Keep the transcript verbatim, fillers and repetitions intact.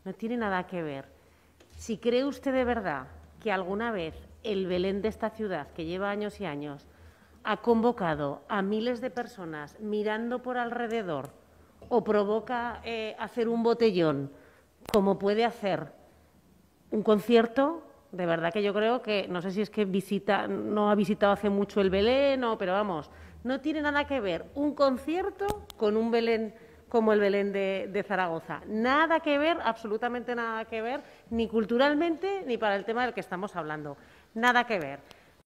no tiene nada que ver. Si cree usted de verdad que alguna vez el Belén de esta ciudad, que lleva años y años, ha convocado a miles de personas mirando por alrededor o provoca eh, hacer un botellón, como puede hacer un concierto, de verdad que yo creo que, no sé si es que visita, no ha visitado hace mucho el Belén, o, pero vamos, no tiene nada que ver un concierto con un Belén como el Belén de, de Zaragoza. Nada que ver, absolutamente nada que ver, ni culturalmente ni para el tema del que estamos hablando. Nada que ver.